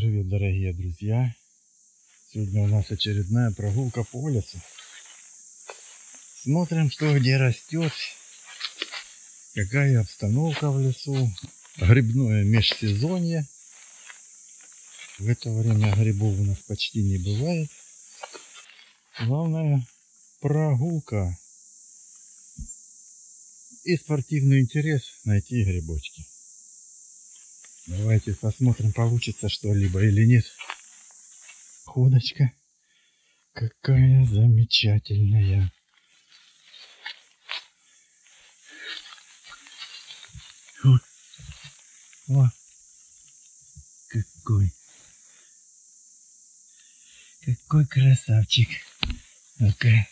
Всем привет, дорогие друзья! Сегодня у нас очередная прогулка по лесу. Смотрим, что где растет, какая обстановка в лесу. Грибное межсезонье. В это время грибов у нас почти не бывает. Главное прогулка и спортивный интерес найти грибочки. Давайте посмотрим, получится что-либо или нет. Ходочка какая замечательная. О, какой красавчик. Ну-ка.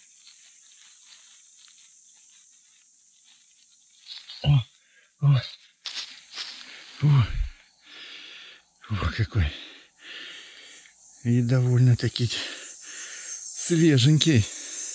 О, какой. И довольно-таки свеженький.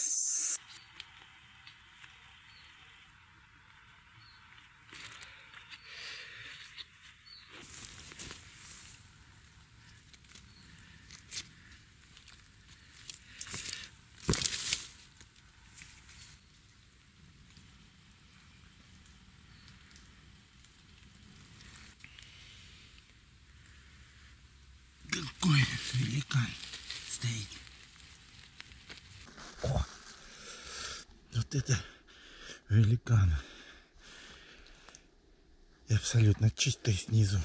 Какой великан стоит. О, вот это великан. И абсолютно чистый снизу.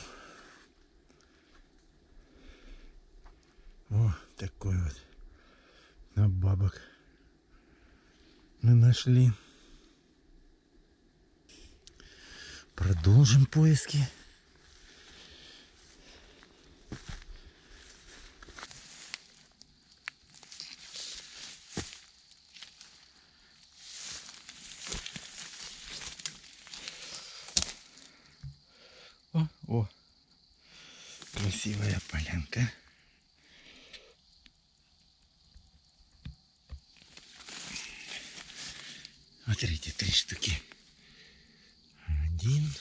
О, такой вот. На бабок. Мы нашли. Продолжим поиски. О, красивая полянка. Смотрите, 3 штуки. Один.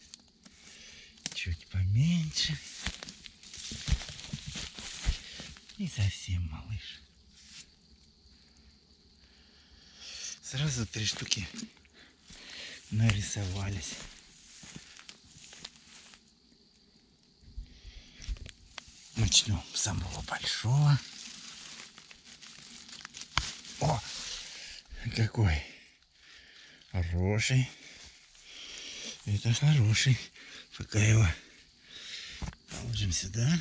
Чуть поменьше. И совсем малыш. Сразу 3 штуки нарисовались. Начнем с самого большого. О, какой хороший. Это хороший. Пока его положим сюда.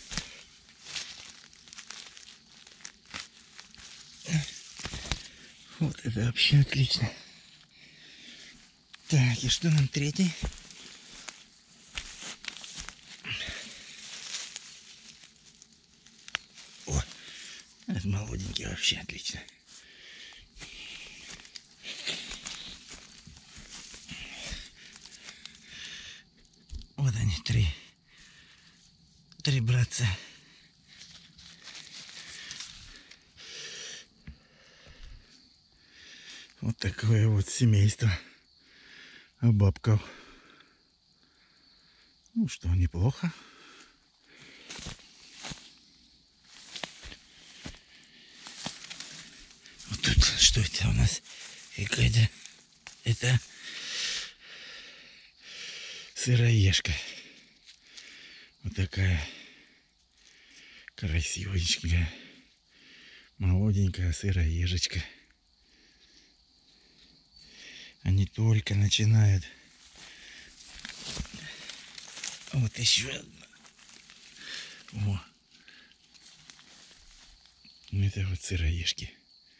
Вот это вообще отлично. Так, и что нам третий? О, это молоденький, вообще отлично. Вот они, три братца. Вот такое вот семейство бабков. Ну что, неплохо. Вот тут что это у нас? Какая-то это сыроежка. Вот такая красивенькая, молоденькая сыроежечка. Они только начинают. Вот еще одна. О. Это вот сыроежки.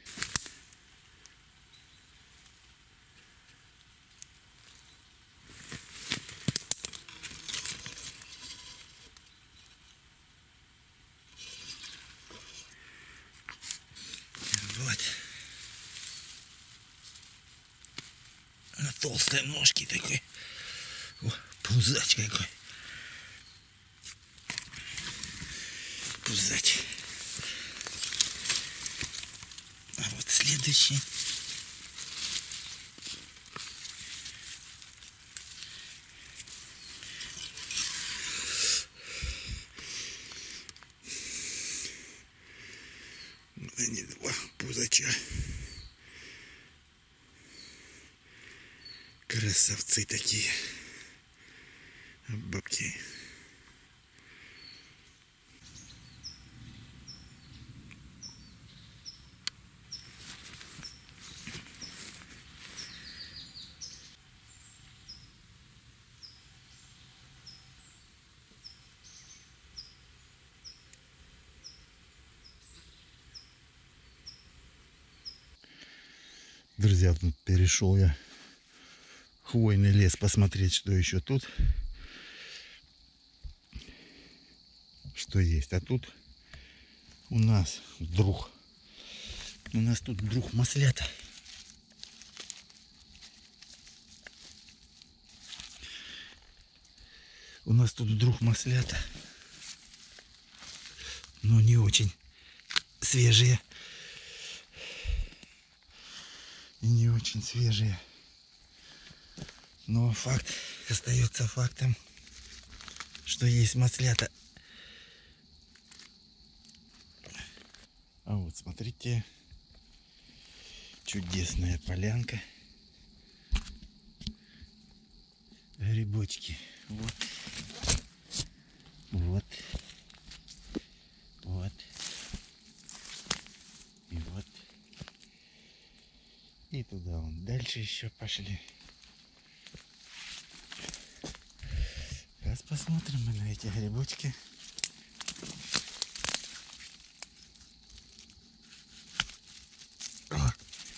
Вот. На толстой ножке такой. О, пузач какой. Пузач. А вот следующий. Они два пузача. Красавцы такие. Бабки. Друзья, тут перешел я хвойный лес посмотреть, что еще тут. Что есть. А тут у нас вдруг маслята. У нас тут вдруг маслята. Но не очень свежие. И не очень свежие. Но факт остается фактом, что есть маслята. А вот смотрите, чудесная полянка. Грибочки. Вот. Вот. Вот. И вот. И туда вон. Дальше еще пошли. Сейчас посмотрим мы на эти грибочки. О!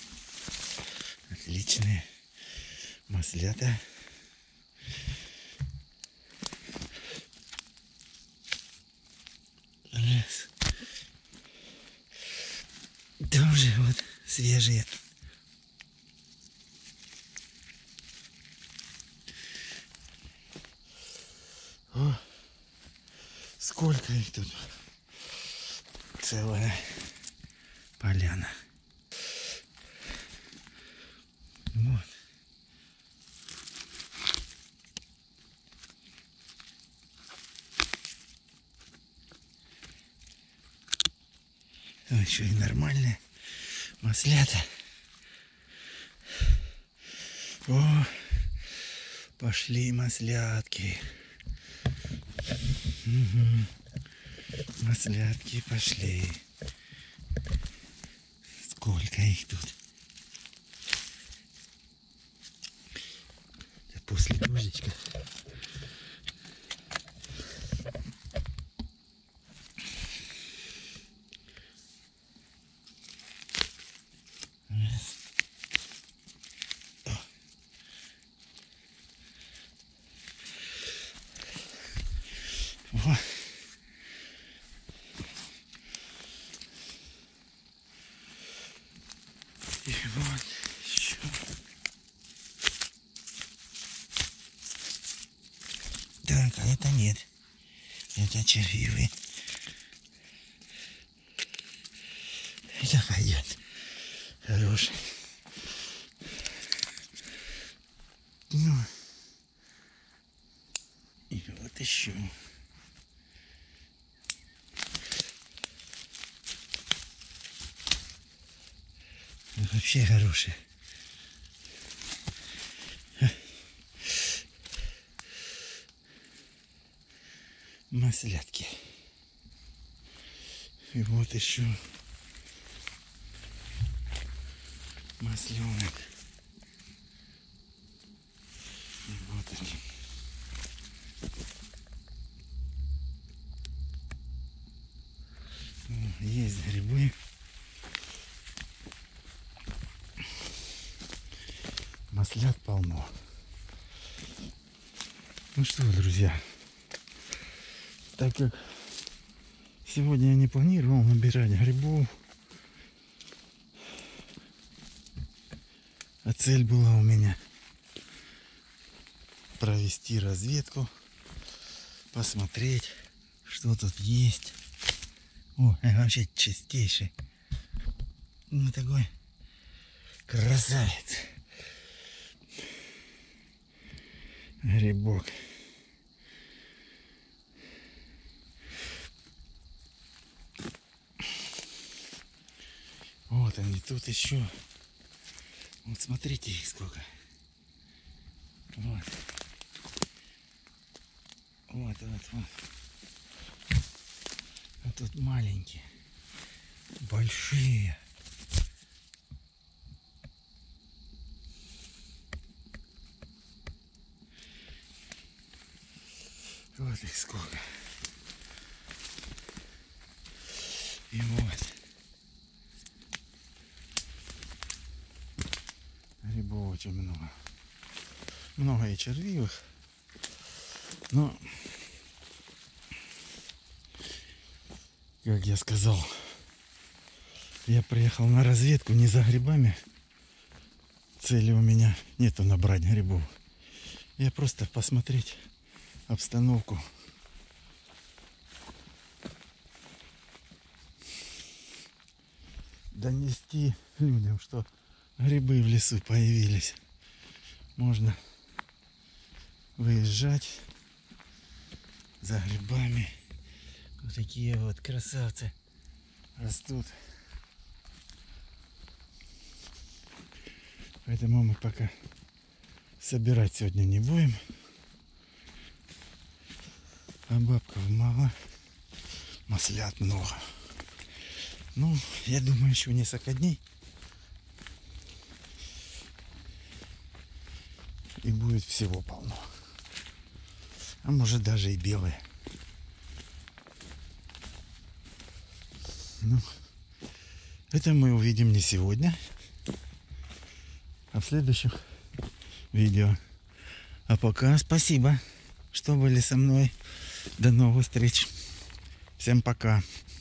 Отличные маслята. Раз. Тоже вот свежие. О, сколько их тут. Целая поляна. Вот. Еще и нормальные маслята. О, пошли маслятки. Угу. Маслятки пошли. Сколько их тут. После дождичка. Раз. О. И вот еще. Так, а это нет. Это червивый. Это пойдет. Хороший. Ну. И вот еще. Вообще хороший. Маслятки. И вот еще масленок. И вот они. Есть грибы. Маслят полно. Ну что, друзья, так как сегодня я не планировал набирать грибов, а цель была у меня провести разведку, посмотреть, что тут есть. О, вообще чистейший. Ну такой красавец. Грибок. они, тут еще. Вот смотрите их сколько. Вот. Вот. А тут маленькие. Большие. Вот их сколько. И вот. Грибов очень много. Много и червивых. Но, как я сказал, я приехал на разведку не за грибами. Цели у меня нету набрать грибов. Я просто посмотреть обстановку. Донести людям, что грибы в лесу появились. Можно выезжать за грибами. Вот такие вот красавцы растут. Поэтому мы пока собирать сегодня не будем. А бабков мало. Маслят много. Ну, я думаю, еще несколько дней. И будет всего полно. А может даже и белые. Ну, это мы увидим не сегодня, а в следующих видео. А пока спасибо, что были со мной. До новых встреч. Всем пока.